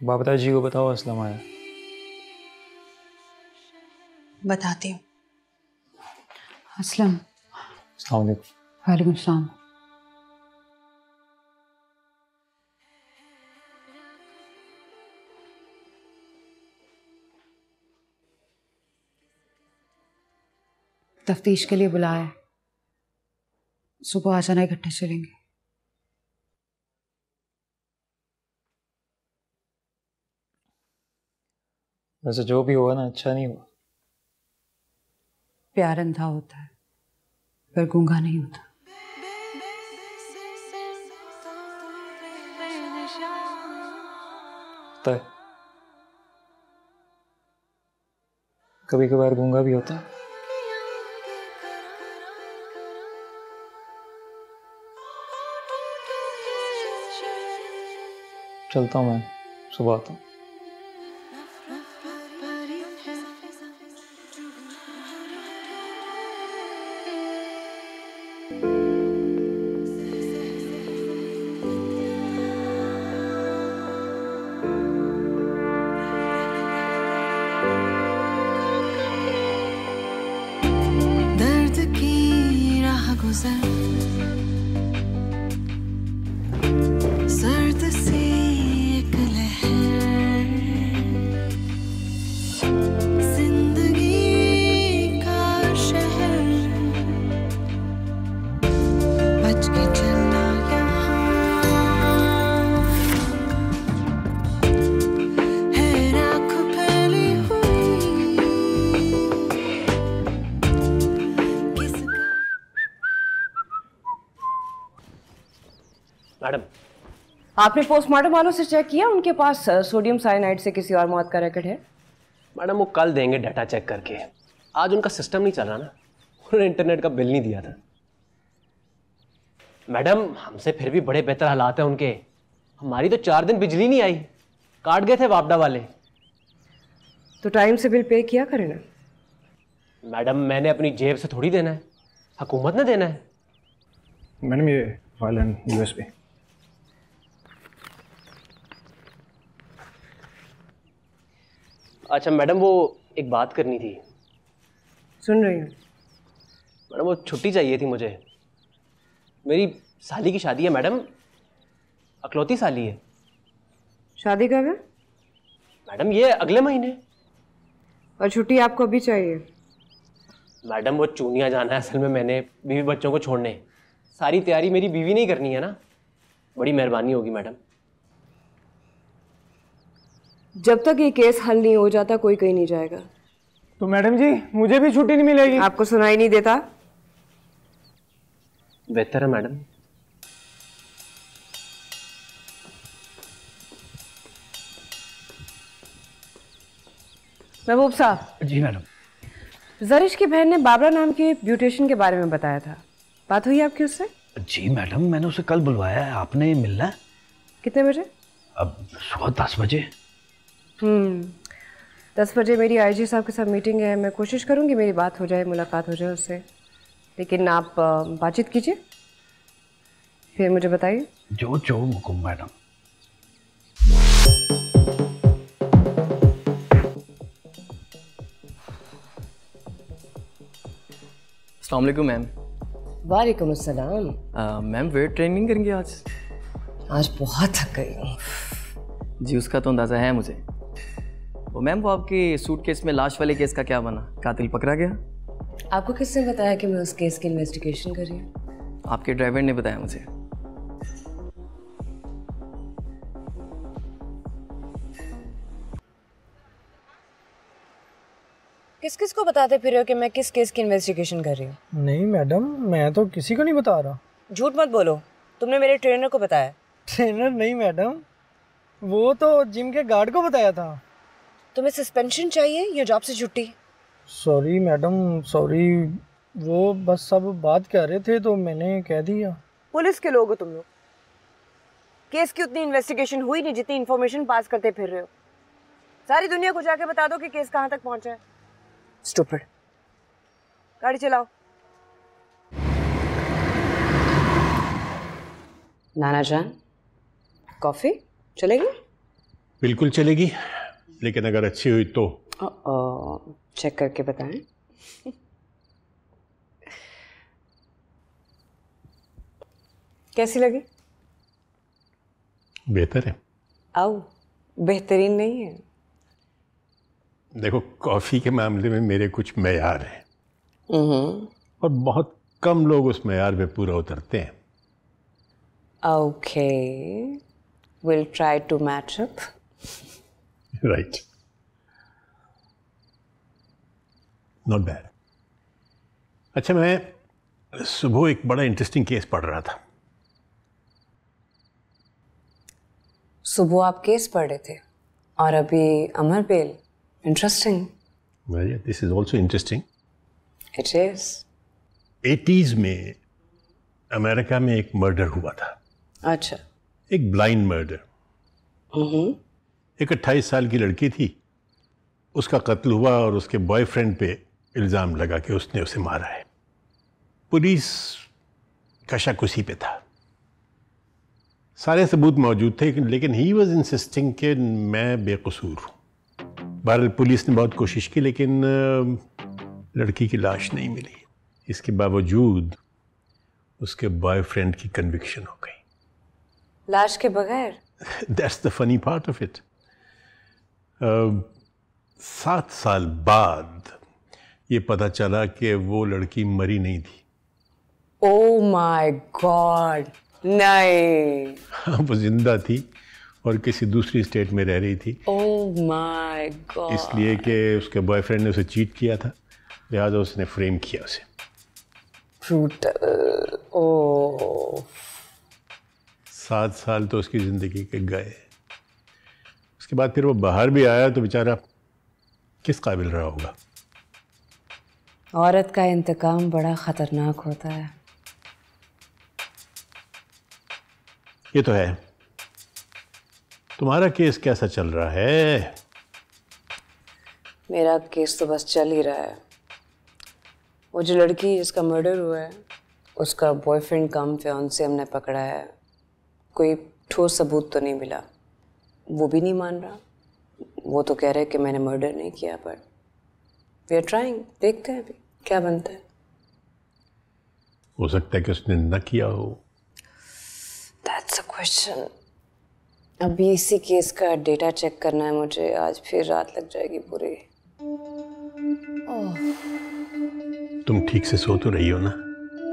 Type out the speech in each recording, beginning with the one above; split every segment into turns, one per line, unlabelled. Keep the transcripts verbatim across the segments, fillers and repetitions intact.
बाबरा जी को बताओ असलम आया।
बताती हूँ। असलम।
अस्सलाम वालेकुम।
वालेकुम सलाम। तफ्तीश के लिए बुलाया है, सुबह आ जाना, इकट्ठे चलेंगे।
वैसे जो भी हुआ ना अच्छा नहीं हुआ।
प्यार अंधा होता है पर गूंगा नहीं होता।
होता है, कभी कभार गूंगा भी होता है। चलता हूँ मैं, सुबह आता हूँ।
सर्द सी एक लहर, जिंदगी का शहर, बच के चलना यहाँ है, राख फैली हुई किसका।
मैडम,
आपने पोस्टमार्टम वालों से चेक किया? उनके पास सोडियम साइनाइड से किसी और मौत का रिकॉर्ड है?
मैडम वो कल देंगे डाटा चेक करके, आज उनका सिस्टम नहीं चल रहा ना, उन्होंने इंटरनेट का बिल नहीं दिया था। मैडम हमसे फिर भी बड़े बेहतर हालात हैं उनके, हमारी तो चार दिन बिजली नहीं आई, काट गए थे वापडा वाले।
तो टाइम से बिल पे किया करें ना।
मैडम मैंने अपनी जेब से थोड़ी देना है, हुकूमत ने देना है।
मैडम ये फाइल एंड यूएसबी।
अच्छा मैडम वो एक बात करनी थी।
सुन रही हूँ।
मैडम वो छुट्टी चाहिए थी मुझे, मेरी साली की शादी है मैडम, अकलौती साली है।
शादी कब है?
मैडम ये अगले महीने।
और छुट्टी आपको अभी चाहिए?
मैडम वो चूनिया जाना है असल में मैंने, बीवी बच्चों को छोड़ने। सारी तैयारी मेरी बीवी नहीं करनी है ना, बड़ी मेहरबानी होगी मैडम।
जब तक ये केस हल नहीं हो जाता कोई कहीं नहीं जाएगा।
तो मैडम जी मुझे भी छुट्टी नहीं मिलेगी?
आपको सुनाई नहीं देता?
बेहतर है मैडम।
महबूब साहब।
जी मैडम।
जरिश की बहन ने बाबरा नाम के ब्यूटिशियन के बारे में बताया था, बात हुई आपकी उससे?
जी मैडम मैंने उसे कल बुलवाया है, आपने मिलना है।
कितने बजे?
अब सुबह दस बजे।
हम्म दस बजे मेरी आईजी साहब के साथ मीटिंग है, मैं कोशिश करूंगी मेरी बात हो जाए, मुलाकात हो जाए उससे, लेकिन आप बातचीत कीजिए फिर मुझे बताइए।
जो जो हुकुम मैडम।
अस्सलाम वालेकुम मैम।
वालेकुम अस्सलाम।
मैम वेट ट्रेनिंग करेंगे आज?
आज बहुत थक गई हूँ।
जी उसका तो अंदाज़ा है मुझे। वो मैम वो आपके सूटकेस में लाश वाले केस का क्या बना, कातिल पकड़ा गया?
आपको किसने बताया कि मैं उस केस की इन्वेस्टिगेशन कर रही हूँ?
आपके ड्राइवर ने बताया मुझे।
किस किस को बताते फिर हो कि मैं किस केस की इन्वेस्टिगेशन कर रही हूँ?
नहीं मैडम मैं तो किसी को नहीं बता रहा।
झूठ मत बोलो, तुमने मेरे ट्रेनर को बताया।
ट्रेनर नहीं मैडम, वो तो जिम के गार्ड को बताया था।
तुम्हें सस्पेंशन चाहिए या जॉब से छुट्टी?
सॉरी मैडम सॉरी, वो बस सब बात कर रहे थे तो मैंने कह दिया।
पुलिस के लोग हो तुम लोग, केस की उतनी इन्वेस्टिगेशन हुई नहीं जितनी इन्फॉर्मेशन पास करते फिर रहे हो। सारी दुनिया को जाके बता दो कि केस कहाँ तक पहुंचा है। स्टूपिड। गाड़ी चलाओ। नाना जान कॉफी चलेगी?
बिल्कुल चलेगी, लेकिन अगर अच्छी हुई तो।
चेक करके बताएं। कैसी लगी?
बेहतर है।
आओ, बेहतरीन नहीं है।
देखो, कॉफी के मामले में मेरे कुछ मेयार हैं
हम्म।
और बहुत कम लोग उस मेयार पे पूरा उतरते हैं।
Okay, will try to match up.
Right, not bad. अच्छा, मैं सुबह एक बड़ा इंटरेस्टिंग केस पढ़ रहा था।
सुबह आप केस पढ़ रहे थे और अभी अमर बेल। Interesting.
This is also interesting.
It is.
Eighties में अमेरिका में एक मर्डर हुआ था।
अच्छा।
एक ब्लाइंड मर्डर।
हम्म।
एक अट्ठाईस साल की लड़की थी, उसका कत्ल हुआ और उसके बॉयफ्रेंड पे इल्ज़ाम लगा कि उसने उसे मारा है। पुलिस का शक उसी पे था, सारे सबूत मौजूद थे, लेकिन ही वॉज इंसिस्टिंग कि मैं बेकसूर हूँ। बहरहाल पुलिस ने बहुत कोशिश की, लेकिन लड़की की लाश नहीं मिली। इसके बावजूद उसके बॉयफ्रेंड की कन्विक्शन हो गई
लाश के बगैर।
That's the funny part of it. सात साल बाद ये पता चला कि वो लड़की मरी नहीं थी।
ओह माय गॉड, नहीं।
वो जिंदा थी और किसी दूसरी स्टेट में रह रही थी।
Oh my god.
इसलिए कि उसके बॉयफ्रेंड ने उसे चीट किया था, लिहाजा उसने फ्रेम किया उसे।
ब्रूटल। ओह।
सात साल तो उसकी जिंदगी के गए। उसके बाद फिर वो बाहर भी आया तो बेचारा किस काबिल रहा होगा।
औरत का इंतकाम बड़ा खतरनाक होता है।
ये तो है। तुम्हारा केस कैसा चल रहा है?
मेरा केस तो बस चल ही रहा है। वो जो लड़की जिसका मर्डर हुआ है, उसका बॉयफ्रेंड कम फियांसे हमने पकड़ा है। कोई ठोस सबूत तो नहीं मिला। वो भी नहीं मान रहा। वो तो कह रहे कि मैंने मर्डर नहीं किया, पर वी आर ट्राइंग। देखते हैं अभी क्या बनता है।
हो सकता है कि उसने न किया हो।
That's a question. अभी इसी केस का डेटा चेक करना है मुझे। आज फिर रात लग जाएगी पूरी। ओह।
तुम ठीक से सो तो रही हो ना?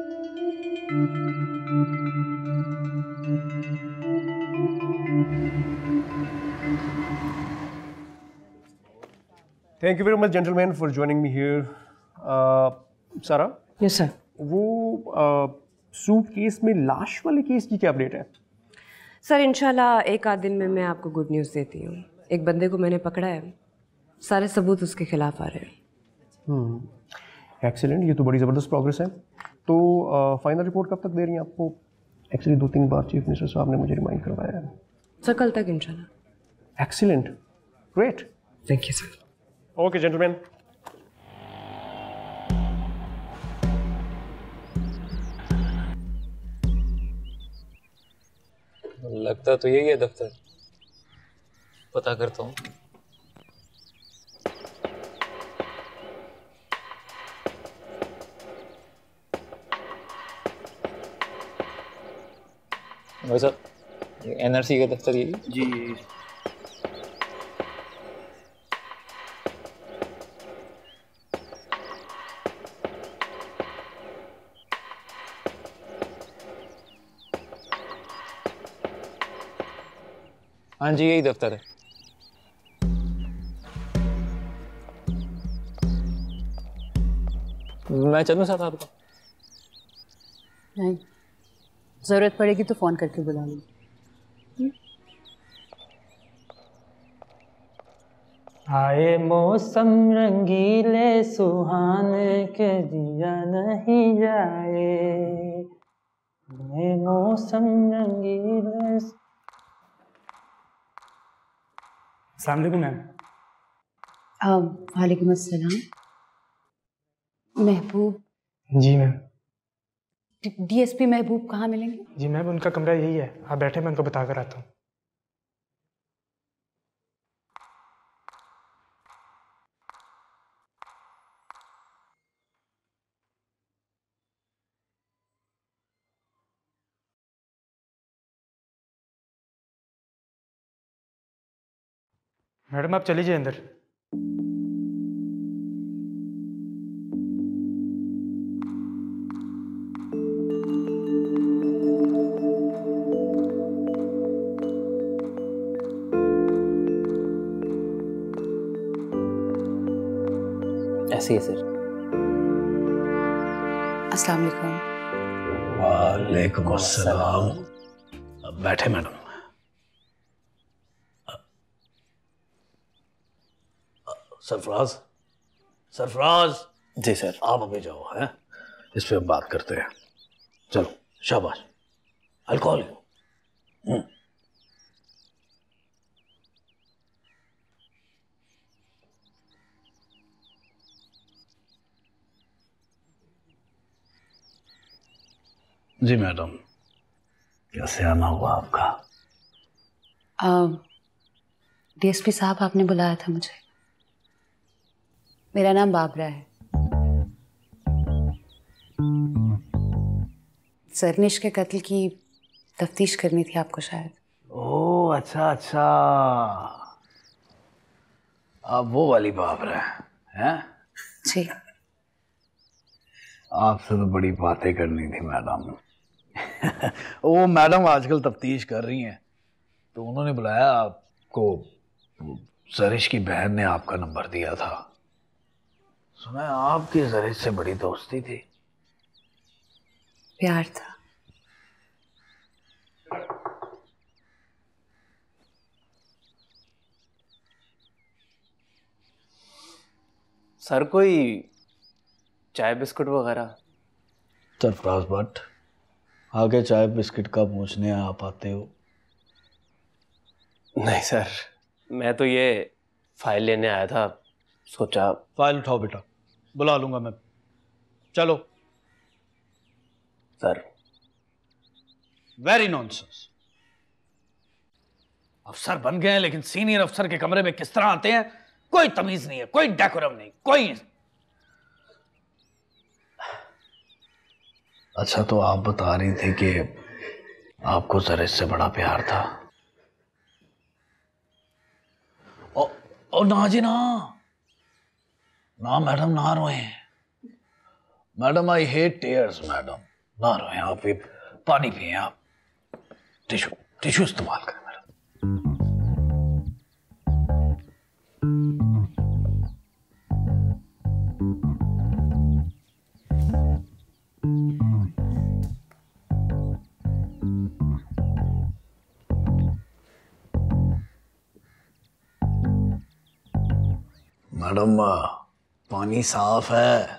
Thank you very much gentleman for joining me here. Sara.
Yes sir.
वो सूट केस में लाश वाले केस की क्या अपडेट है?
सर इंशाल्लाह एक आध दिन में मैं आपको गुड न्यूज़ देती हूँ। एक बंदे को मैंने पकड़ा है, सारे सबूत उसके खिलाफ आ रहे हैं।
Hmm, excellent. ये तो बड़ी ज़बरदस्त प्रोग्रेस है। तो फाइनल रिपोर्ट कब तक दे रही हैं आपको? एक्चुअली दो तीन बार चीफ मिनिस्टर साहब ने मुझे रिमाइंड करवाया है।
सर कल तक इंशाल्लाह।
Excellent, great.
Thank you sir.
Okay gentleman.
लगता तो यही है दफ्तर। पता करता हूँ। भाई साहब, एनआरसी का दफ्तर यही?
जी।
हाँ जी, यही दफ्तर है। मैं चलूँ साथ आपको?
नहीं, जरूरत पड़ेगी तो फोन करके बुला लूँगी।
आए मौसम रंगीले सुहाने के दिया नहीं जाए। आए मौसम रंगीले। अस्सलाम वालेकुम मैम।
वालेकुम अस्सलाम। महबूब?
जी मैम।
डीएसपी महबूब कहाँ मिलेंगे?
जी मैम, उनका कमरा यही है। आप बैठे, मैं उनको बता कर आता हूँ। मैडम आप चलीजिए अंदर।
ऐसे ही सर।
अस्सलाम वालेकुम।
वालेकुम अस्सलाम। अब बैठे मैडम। सरफराज, सरफराज।
जी सर।
आप अभी जाओ, हैं इस पे हम बात करते हैं। चलो शाबाश, आई कॉल यू। जी मैडम, कैसे आना हुआ आपका?
डीएसपी साहब, आपने बुलाया था मुझे। मेरा नाम बाबरा है। सरनिश के कत्ल की तफ्तीश करनी थी आपको शायद।
ओह अच्छा अच्छा, आप वो वाली बाबरा हैं?
जी।
आपसे तो बड़ी बातें करनी थी मैडम। वो मैडम आजकल तफ्तीश कर रही हैं, तो उन्होंने बुलाया आपको। जरिश की बहन ने आपका नंबर दिया था। सुना है आपकी जरिश से बड़ी दोस्ती थी।
प्यार था।
सर कोई चाय बिस्कुट वगैरह?
सरफराज भट्ट, आगे चाय बिस्किट का पूछने आप आते हो?
नहीं सर, मैं तो ये फाइल लेने आया था, सोचा।
फाइल उठाओ बेटा, बुला लूंगा मैं। चलो।
Sir
very nonsense. अफसर बन गए हैं, लेकिन सीनियर अफसर के कमरे में किस तरह आते हैं, कोई तमीज नहीं है, कोई डेकोरम नहीं, कोई। अच्छा, तो आप बता रही थी कि आपको जरिश से बड़ा प्यार था। ओ, ओ ना जी ना, ना मैडम, ना रोए madam. I hate tears madam, ना रोए आप। भी पानी पिए आप, टिश्यू टिश्यू इस्तेमाल करें मैडम। मैडम पानी साफ है।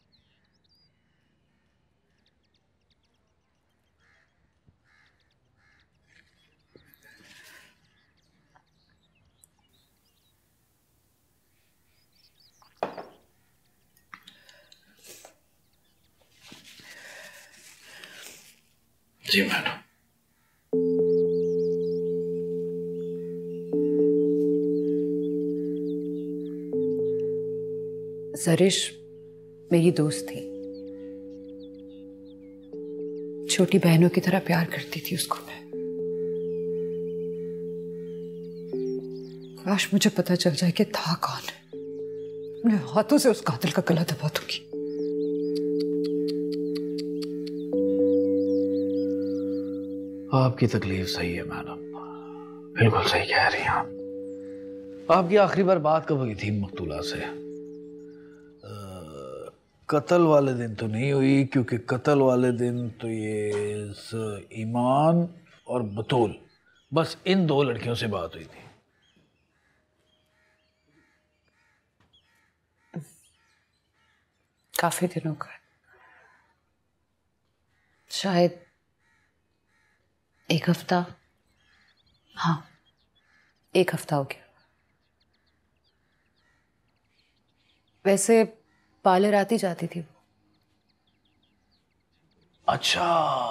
जी मैडम।
जरिश मेरी दोस्त थी, छोटी बहनों की तरह प्यार करती थी उसको मैं। काश मुझे पता चल जाए कि था कौन, मैं हाथों से उस कातिल का गला दबा दूंगी।
आपकी तकलीफ सही है मैडम, बिल्कुल सही कह रही हैं आप। आपकी आखिरी बार बात कब हुई थी मकतूला से? कत्ल वाले दिन तो नहीं हुई, क्योंकि कत्ल वाले दिन तो ये ईमान और बतूल, बस इन दो लड़कियों से बात हुई थी।
काफी दिनों का, शायद एक हफ्ता। हाँ, एक हफ्ता हो गया। वैसे पार्लर आती जाती थी वो।
अच्छा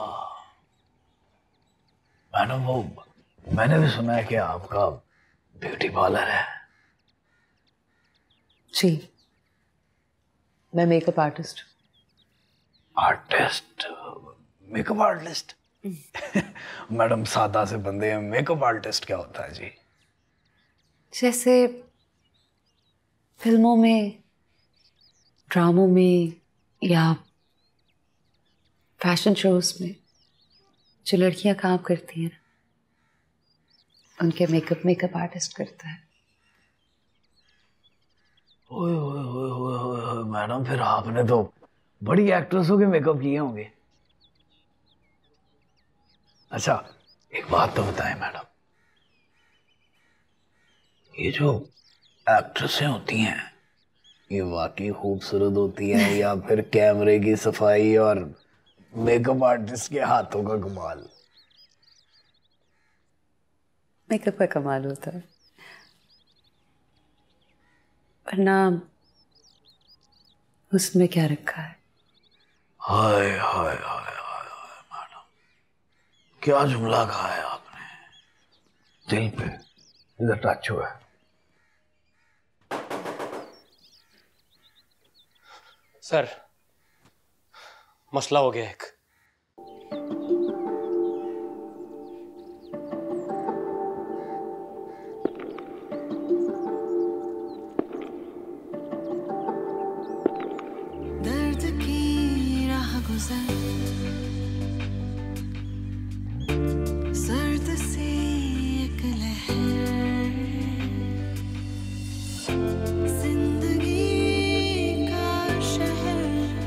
मैडम, वो मैंने भी सुना है कि आपका ब्यूटी पार्लर है।
जी, मैं makeup artist.
Artist? Makeup artist? Madam सादा से बंदे हैं, मेकअप आर्टिस्ट क्या होता है जी?
जैसे फिल्मों में, ड्रामों में या फैशन शोज में जो लड़कियां काम करती हैं, उनके मेकअप मेकअप आर्टिस्ट करता है।
ओए ओए ओए ओए ओए ओए, मैडम फिर आपने तो बड़ी एक्ट्रेसों के मेकअप किए होंगे। अच्छा एक बात तो बताएं मैडम, ये जो एक्ट्रेसें होती हैं ये वाकई खूबसूरत होती हैं या फिर कैमरे की सफाई और मेकअप आर्टिस्ट के हाथों का कमाल?
मेकअप का कमाल होता है, वरना उसमें क्या रखा है।
हाय हाय हाय हाय हाय मैडम, क्या जुमला कहा है आपने, दिल पे इधर टच हुआ है।
सर मसला हो गया एक।
दर्द की राह गुजर सर्द सी एक लहर, जिंदगी का शहर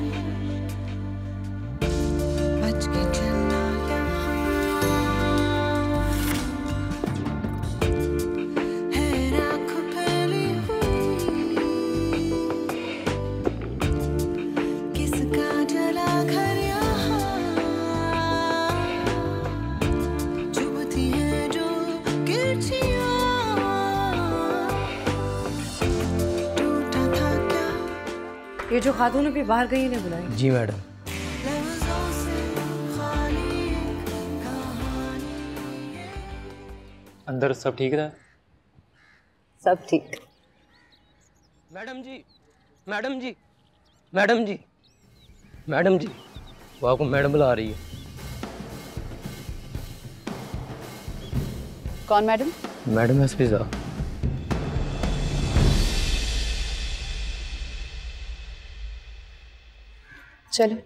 बच के चलना है, राख फैली हुई किसका जला घर यहाँ, चुभती है जो किरचियाँ, टूटा था क्या
ये जो खातून अभी बाहर गई ने बुलाई।
जी मैडम।
लफ्ज़ों से खाली एक कहानी।
अंदर सब ठीक था?
सब ठीक।
मैडम जी, मैडम जी, मैडम जी, मैडम जी, वो आपको मैडम बुला रही है।
कौन मैडम?
मैडम एसपी साहब।
चलो।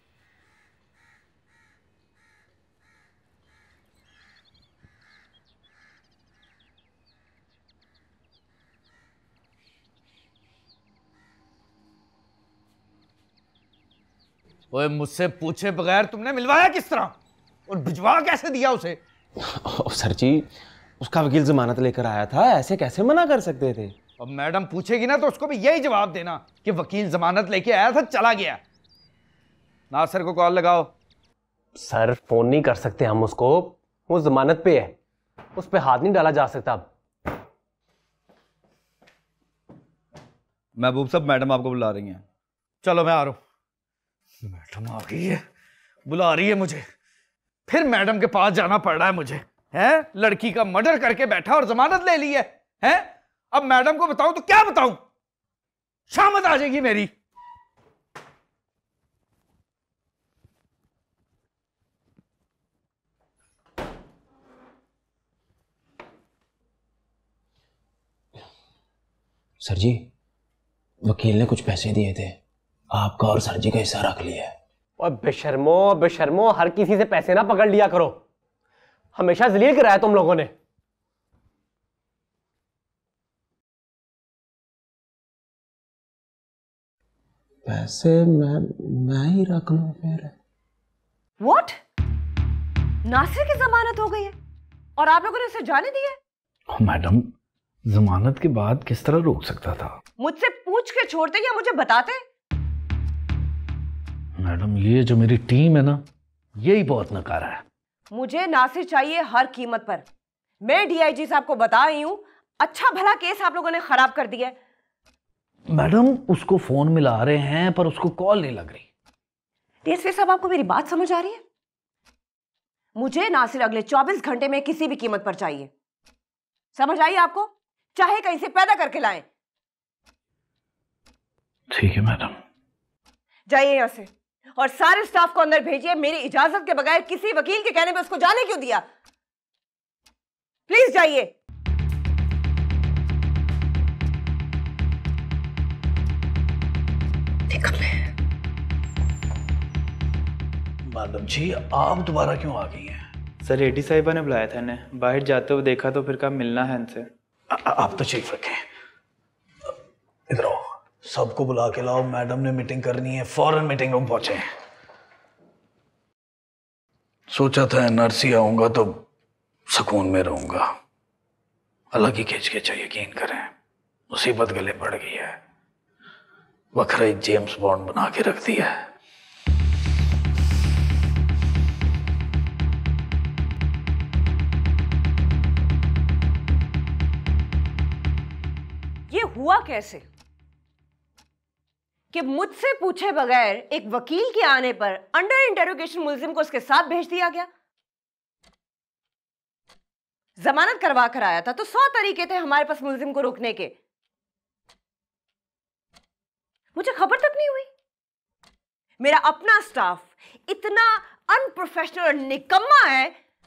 ओए मुझसे पूछे बगैर तुमने मिलवाया किस तरह और भिजवा कैसे दिया उसे?
ओ, सर जी उसका वकील जमानत लेकर आया था, ऐसे कैसे मना कर सकते थे?
अब मैडम पूछेगी ना तो उसको भी यही जवाब देना कि वकील जमानत लेके आया था, चला गया। नासिर को कॉल लगाओ।
सर फोन नहीं कर सकते हम उसको, वो जमानत पे है, उस पे हाथ नहीं डाला जा सकता। अब
महबूब साहब मैडम आपको बुला रही हैं। चलो मैं आ रहा हूं। मैडम आ गई है, बुला रही है मुझे, फिर मैडम के पास जाना पड़ रहा है मुझे। हैं लड़की का मर्डर करके बैठा और जमानत ले ली है, हैं अब मैडम को बताऊं तो क्या बताऊं? शामत आ जाएगी मेरी।
सर जी वकील ने कुछ पैसे दिए थे, आपका और सर जी का हिस्सा रख लिया है। और बेशर्मो बेशर्मो हर किसी से पैसे ना पकड़ लिया करो, हमेशा जलील कराया तुम लोगों ने। पैसे मैं मैं ही रख लूं फिर।
व्हाट? नासिर की जमानत हो गई है और आप लोगों ने उसे जाने दिया?
मैडम जमानत के बाद किस तरह रोक सकता था?
मुझसे पूछ के छोड़ते या मुझे बताते?
मैडम ये जो मेरी टीम है ना, यही बहुत नकारा है।
मुझे नासिर चाहिए हर कीमत पर। मैं डीआईजी साहब को बता रही हूँ, अच्छा भला केस आप लोगों ने खराब कर दिया है।
मैडम उसको फोन मिला रहे हैं पर उसको कॉल नहीं लग रही।
डीएसपी साहब आपको मेरी बात समझ आ रही है? मुझे नासिर अगले चौबीस घंटे में किसी भी कीमत पर चाहिए। समझ आई आपको? चाहे कहीं से पैदा करके लाएं।
ठीक है मैडम।
जाइए यहां से और सारे स्टाफ को अंदर भेजिए। मेरी इजाजत के बगैर किसी वकील के कहने पे उसको जाने क्यों दिया? प्लीज जाइए।
मैडम जी, आप दोबारा क्यों आ गई हैं?
सर एडी साहिबा ने बुलाया था इन्हें, बाहर जाते हुए देखा तो फिर कहा मिलना है इनसे।
आप तो चेक रखें, इधर आओ, सबको बुला के लाओ, मैडम ने मीटिंग करनी है, फौरन मीटिंग रूम पहुंचे। सोचा था एनआरसी आऊंगा तो सुकून में रहूंगा, अलग ही खींच के चाहिए, यकीन करें मुसीबत गले पड़ गई है, वखरा ही जेम्स बॉन्ड बना के रख दिया है।
ये हुआ कैसे कि मुझसे पूछे बगैर एक वकील के आने पर अंडर इंटेरोगेशन मुलजिम को उसके साथ भेज दिया गया? जमानत करवा कर आया था तो सौ तरीके थे हमारे पास मुलजिम को रोकने के, मुझे खबर तक नहीं हुई। मेरा अपना स्टाफ इतना अनप्रोफेशनल और निकम्मा है,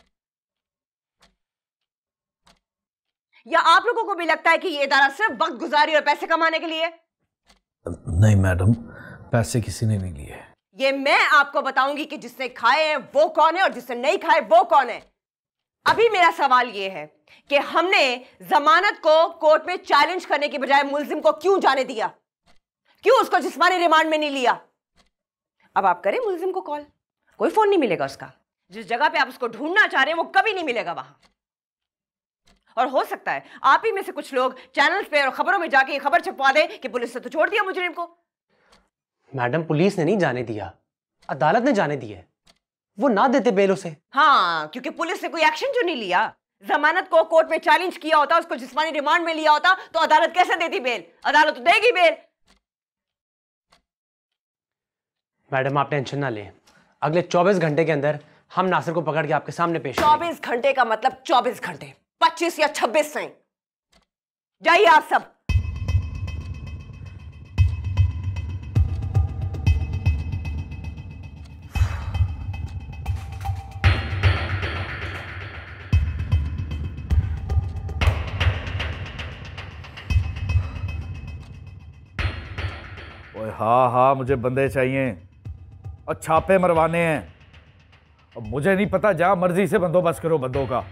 या आप लोगों को भी लगता है कि ये इदारा सिर्फ वक्त गुजारी और पैसे कमाने के लिए?
नहीं मैडम, पैसे किसी ने नहीं लिए।
ये मैं आपको बताऊंगी कि जिसने खाए हैं वो कौन है और जिसने नहीं खाए वो कौन है। अभी मेरा सवाल ये है कि हमने जमानत को कोर्ट में चैलेंज करने की बजाय मुलजिम को क्यों जाने दिया? क्यों उसको जिस्मानी रिमांड में नहीं लिया? अब आप करें मुलजिम को कॉल, कोई फोन नहीं मिलेगा उसका। जिस जगह पे आप उसको ढूंढना चाह रहे हैं वो कभी नहीं मिलेगा वहां। और हो सकता है आप ही में से कुछ लोग चैनल्स पे और खबरों में जाके ये खबर छपवा दें कि पुलिस ने तो छोड़ दिया मुजरिम को।
मैडम पुलिस ने नहीं जाने दिया, अदालत ने जाने दिया, वो ना देते बेल उसे।
हाँ, क्योंकि पुलिस ने कोई एक्शन जो नहीं लिया, जमानत को कोर्ट में चैलेंज किया होता, उसको जिस्मानी रिमांड में लिया होता तो अदालत कैसे देती बेल? अदालत तो देगी बेल।
मैडम आप टेंशन ना लें, अगले चौबीस घंटे के अंदर हम नासिर को पकड़ के आपके सामने पेश करेंगे।
चौबीस घंटे का मतलब चौबीस घंटे, पच्चीस या छब्बीस नहीं। जाइए आप सब।
ओए हाँ हाँ, मुझे बंदे चाहिए और छापे मरवाने हैं। अब मुझे नहीं पता, जहां मर्जी से बंदोबस्त करो बंदों का।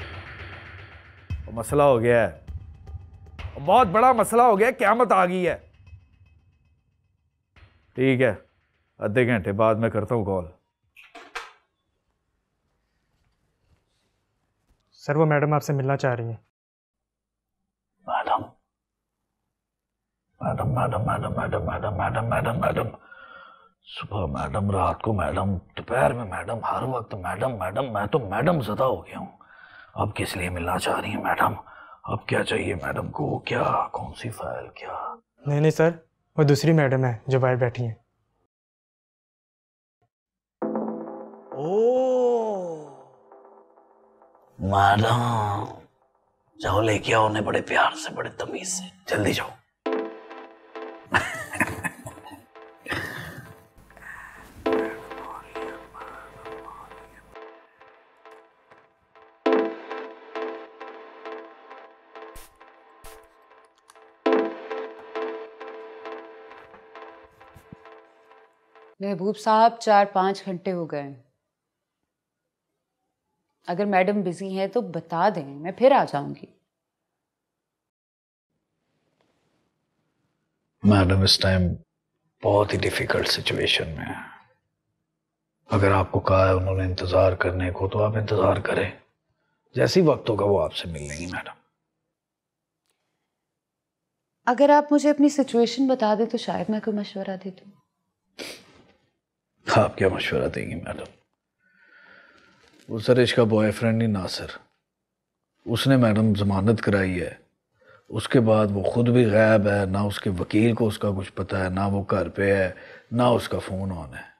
मसला हो गया है, बहुत बड़ा मसला हो गया, क़यामत आ गई है। ठीक है, आधे घंटे बाद मैं करता हूँ कॉल।
सर वो मैडम आपसे मिलना चाह रही हैं।
Madam madam madam madam madam madam madam madam madam सुबह मैडम, रात को मैडम, दोपहर में मैडम, हर वक्त मैडम मैडम। मैं तो मैडम ज़्यादा हो गया हूँ। अब किस लिए मिलना चाह रही हैं मैडम? अब क्या चाहिए मैडम को? क्या, कौन सी फाइल, क्या?
नहीं नहीं सर, वो दूसरी मैडम है जो बाहर बैठी हैं।
ओ मैडम, जाओ लेके आओ उन्हें, बड़े प्यार से, बड़े तमीज से, जल्दी जाओ।
महबूब साहब, चार पाँच घंटे हो गए। अगर मैडम बिजी हैं तो बता दें, मैं फिर आ जाऊंगी।
मैडम इस टाइम बहुत ही डिफिकल्ट सिचुएशन में है। अगर आपको कहा है उन्होंने इंतजार करने को तो आप इंतजार करें, जैसी वक्त होगा वो आपसे मिल लेंगी मैडम।
अगर आप मुझे अपनी सिचुएशन बता दें तो शायद मैं कोई मशवरा दे दूं।
आप क्या मशवरा देंगी मैडम? वो सरिश का बॉयफ्रेंड ही नासिर, उसने मैडम जमानत कराई है, उसके बाद वो खुद भी गायब है, ना उसके वकील को उसका कुछ पता है, ना वो घर पे है, ना उसका फोन ऑन है।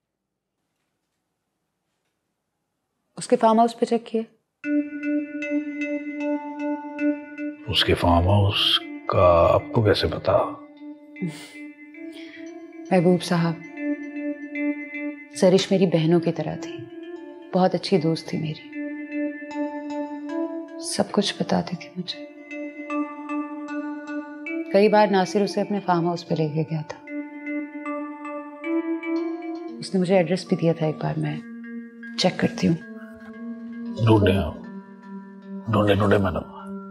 उसके फार्म हाउस पे चेक किए?
उसके फार्म हाउस का आपको कैसे पता?
महबूब साहब, सरिश मेरी बहनों की तरह थी, बहुत अच्छी दोस्त थी मेरी, सब कुछ बताती थी मुझे। कई बार नासिर उसे अपने फार्म हाउस पे लेके गया था। उसने मुझे एड्रेस भी दिया था एक बार, मैं चेक करती हूँ।
ढूंढे आप, ढूंढे ढूंढे मैडम।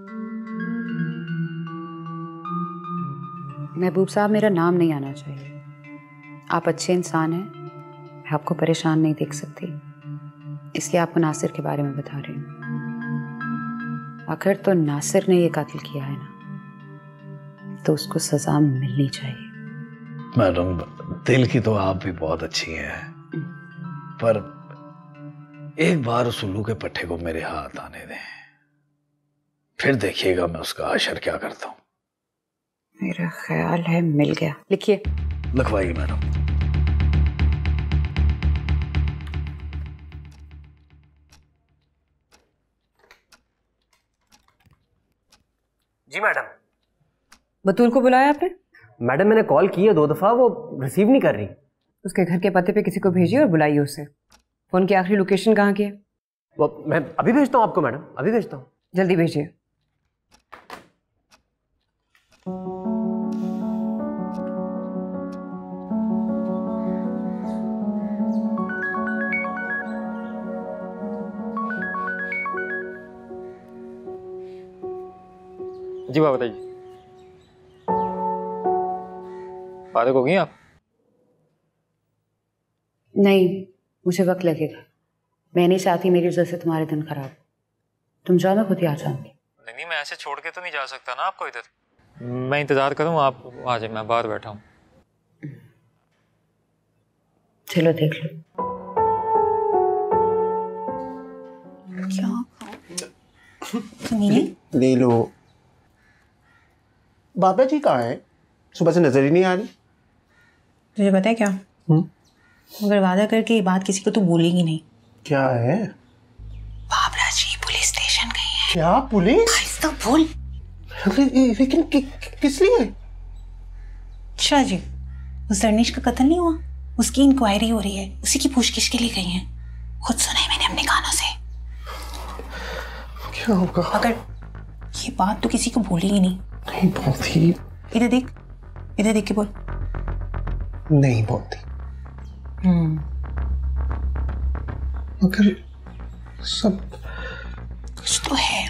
महबूब साहब, मेरा नाम नहीं आना चाहिए। आप अच्छे इंसान हैं, मैं आपको परेशान नहीं देख सकती, इसलिए आपको नासिर के बारे में बता रही हूँ। आखिर तो नासिर ने ये कत्ल किया है ना, तो उसको सजा मिलनी चाहिए।
मैडम, दिल की तो आप भी बहुत अच्छी हैं, पर एक बार उस उल्लू के पट्टे को मेरे हाथ आने दें, फिर देखिएगा मैं उसका अशर क्या करता हूँ।
मेरा ख्याल है मिल गया। लिखिए।
लिखवाइए मैडम।
जी मैडम।
बतूल को बुलाया आपने?
मैडम मैंने कॉल की है दो दफा, वो रिसीव नहीं कर रही।
उसके घर के पते पे किसी को भेजिए और बुलाइए उसे। फोन की आखिरी लोकेशन कहाँ की है?
वो मैं अभी भेजता हूँ आपको मैडम, अभी भेजता हूँ।
जल्दी भेजिए।
जी बाबा बताइए। फारिग हो गई आप?
नहीं, मुझे वक्त लगेगा। मैं नहीं चाहती मेरी वजह से तुम्हारे दिन खराब। तुम जाओ, मैं खुद ही आ जाऊंगी।
नहीं नहीं, मैं ऐसे छोड़ के तो नहीं जा सकता ना आपको इधर। मैं इंतजार करूँ, आप आ जाए, मैं बाहर बैठा हूँ।
चलो देख लो।
क्या ले लो। बाबा जी कहाँ हैं? सुबह से नजर ही नहीं आ रही।
तुझे पता है क्या? अगर वादा करके ये बात किसी को तो भूलेगी नहीं।
क्या है?
बाबरा जी पुलिस स्टेशन गई हैं।
क्या पुलिस?
तो भूल।
लेकिन कि, कि, किस लिए?
अच्छा जी, उस दरनिश का कत्ल नहीं हुआ, उसकी इंक्वायरी हो रही है, उसी की पूछगिछ के लिए गई हैं। खुद सुना है मैंने अपने कानों से।
क्या होगा?
अगर ये बात तो किसी को भूलेगी नहीं।
नहीं बोलती।
इधर देख, इधर देख के बोल।
नहीं बोलती।
हम्म।
मगर सब
कुछ तो है।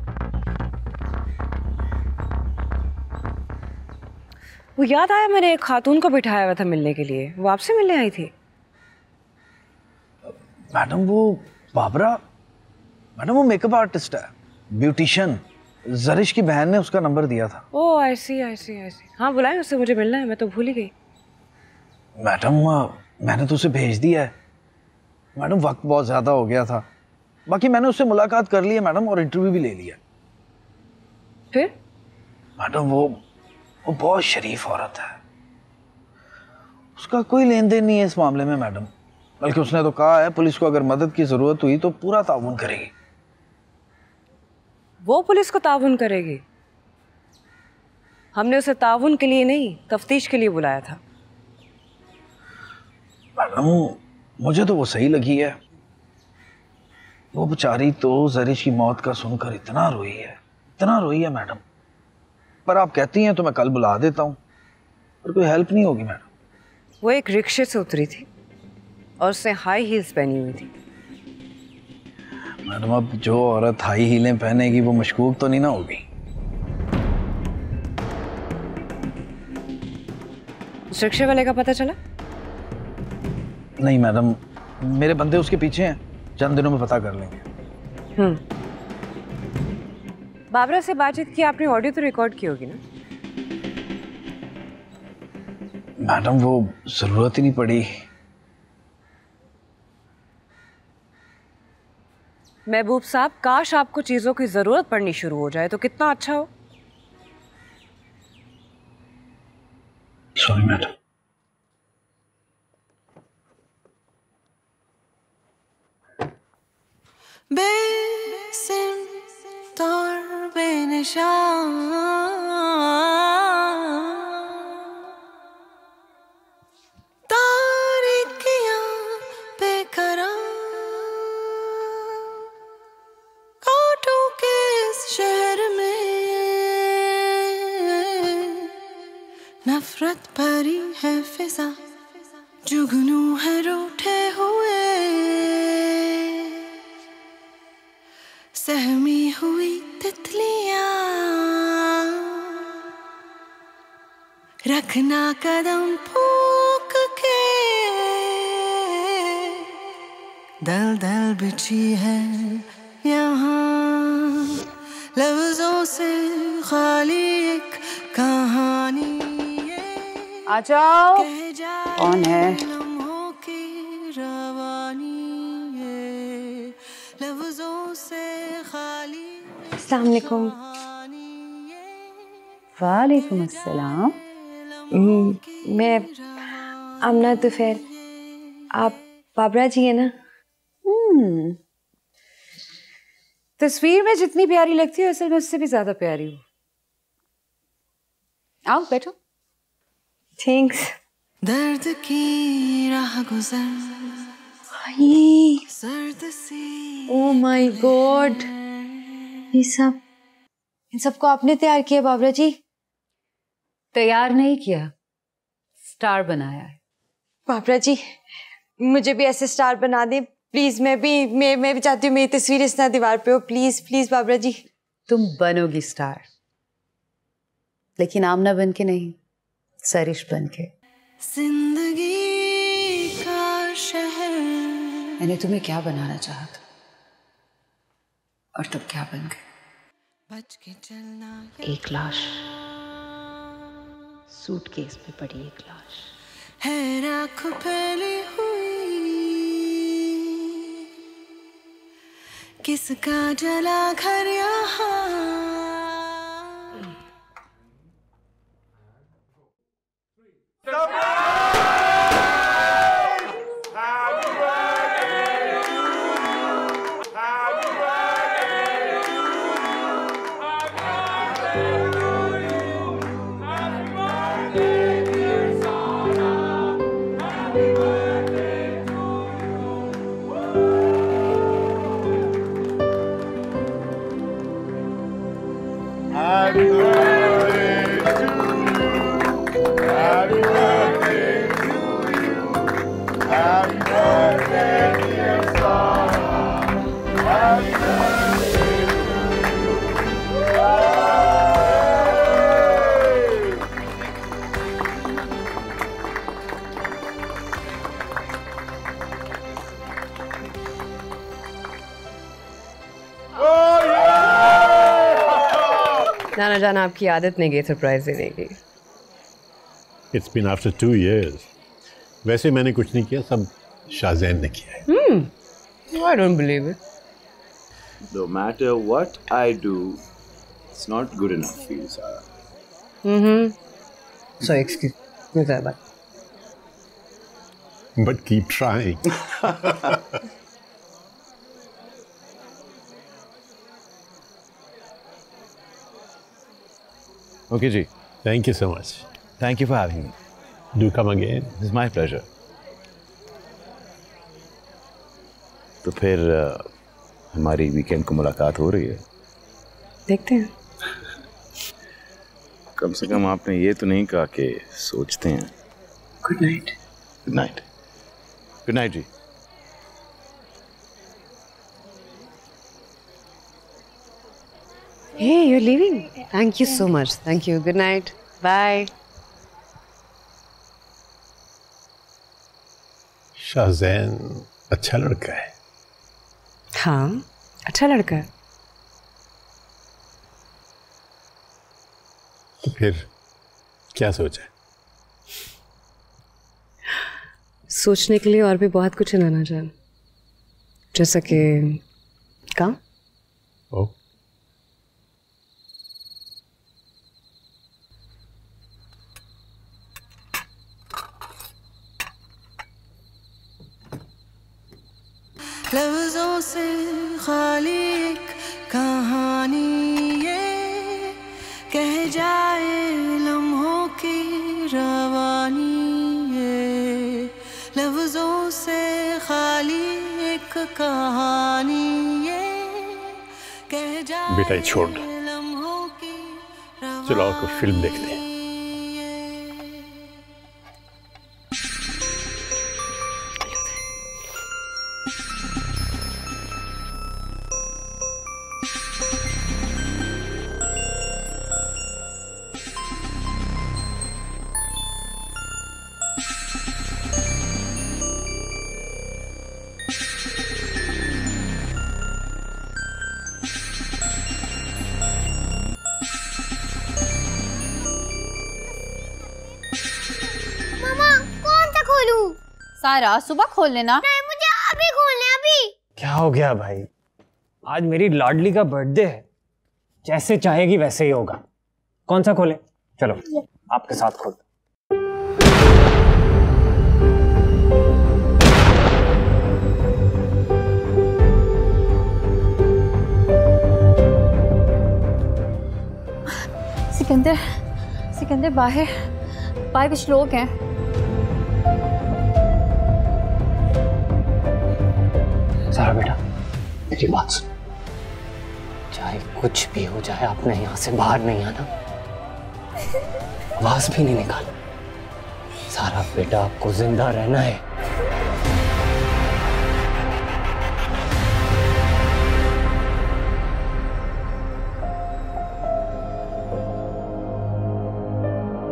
वो याद आया, मैंने एक खातून को बिठाया हुआ था मिलने के लिए, वो आपसे मिलने आई थी।
मैडम वो बाबरा, मैडम वो मेकअप आर्टिस्ट है, ब्यूटिशियन। जरिश की बहन ने उसका नंबर दिया था।
ओह आई सी आई सी आई सी। हाँ बुलाएं, उससे मुझे मिलना है, मैं तो भूल ही गई।
मैडम मैंने तो उसे भेज दिया है मैडम, वक्त बहुत ज़्यादा हो गया था। बाकी मैंने उससे मुलाकात कर ली है मैडम, और इंटरव्यू भी ले लिया।
फिर?
मैडम वो वो बहुत शरीफ औरत है, उसका कोई लेन देन नहीं है इस मामले में मैडम। बल्कि उसने तो कहा है पुलिस को अगर मदद की ज़रूरत हुई तो पूरा ताउन करेगी।
वो पुलिस को ताउन करेगी? हमने उसे ताउन के लिए नहीं, तफ्तीश के लिए बुलाया था।
मैडम मुझे तो वो सही लगी है। वो बेचारी तो जरिश की मौत का सुनकर इतना रोई है, इतना रोई है मैडम। पर आप कहती हैं तो मैं कल बुला देता हूँ, पर कोई हेल्प नहीं होगी मैडम।
वो एक रिक्शे से उतरी थी और उसने हाई हील्स पहनी हुई थी।
मैडम अब जो औरत हाई हीलें पहनेगी वो मशकूक तो नहीं ना होगी?
उस रिक्शे वाले का पता चला?
नहीं मैडम, मेरे बंदे उसके पीछे हैं, चंद दिनों में पता कर लेंगे।
हम्म। बाबरा से बातचीत की आपने, ऑडियो तो रिकॉर्ड की होगी ना?
मैडम वो जरूरत ही नहीं पड़ी।
महबूब साहब, काश आपको चीजों की जरूरत पड़नी शुरू हो जाए तो कितना अच्छा हो।
Sorry madam.
बेसिम तौर बेनिशान तारीकियां बेकरार कांटों के इस शहर में नफरत भरी है फिजा जुगनू है रूठे हुए, सहमी हुई तितलियां, रखना कदम फूक के, दल दल बिछी है यहाँ, लफ्जों से खाली एक कहानी।
आ जाओ। कौन है?
अस्सलाम वालेकुम।
वालेकुम अस्सलाम।
मैं आमना तुफैल, आप बाबरा जी है ना?
हम्म, तस्वीर में जितनी प्यारी लगती है असल में उससे भी ज्यादा प्यारी हूँ। आओ बैठो।
थैंक्स।
दर्द की राह गुजर, सर्द सी।
ओह माय गॉड, ये सब इन सबको आपने तैयार किया बाबरा जी?
तैयार नहीं किया, स्टार बनाया है।
बाबरा जी मुझे भी ऐसे स्टार बना दे प्लीज। मैं भी मैं मैं भी चाहती हूँ मेरी तस्वीर इस तरह दीवार पे हो। Please please Babra ji.
तुम बनोगी स्टार, लेकिन आमना बन के नहीं, सरिश बन के।
जिंदगी का शहर।
मैंने तुम्हें क्या बनाना चाहा था और तुम क्या बन गए?
बच के चलना।
एक लाश, सूटकेस में पड़ी एक लाश
है, राख फैली हुई, किसका जला घर यहाँ।
नाना जान आपकी आदत नहीं गई सरप्राइज देने की।
It's been after two years. वैसे मैंने कुछ नहीं किया, सब शाहजैन ने किया है।
Hmm. I don't believe it.
No matter what I do, it's not good enough for you, Sarah.
Mm-hmm. So excuse me, but.
But keep trying.
Okay, Ji.
Thank you so much.
Thank you for having me.
Do come again.
It's my pleasure. तो फिर uh, हमारी weekend को मुलाकात हो रही है।
देखते हैं।
कम से कम आपने ये तो नहीं कहा कि सोचते हैं।
Good night.
Good night. Good night ji.
Hey, you're leaving? Thank you so much. Thank you. Good night. Bye.
Shahzain अच्छा लड़का है।
हाँ, अच्छा लड़का है।
तो फिर क्या सोचा है?
सोचने के लिए और भी बहुत कुछ है नाना जान, जैसा कि काम।
ओ
लफ्जों से खाली एक कहानी, ये कह जाए लम्हों की रवानी, ये लफ्जों से खाली एक कहानी, ये कह जाए
बेटा छोड़ दो,
लम्हों की
चलो और कोई फिल्म देखते हैं।
मामा कौन सा खोलूं? सारा सुबह खोल लेना। नहीं मुझे अभी खोलने अभी।
क्या हो गया भाई? आज मेरी लाडली का बर्थडे है, जैसे चाहेगी वैसे ही होगा। कौन सा खोले? चलो आपके साथ खोल।
सिकंदर सिकंदर बाहर बाहर कुछ लोग हैं।
सारा बेटा मेरी बात सुन, चाहे कुछ भी हो जाए आपने यहाँ से बाहर नहीं आना, आवाज भी नहीं निकालना। सारा बेटा आपको जिंदा रहना है।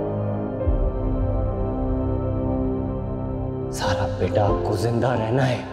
सारा बेटा आपको जिंदा रहना है।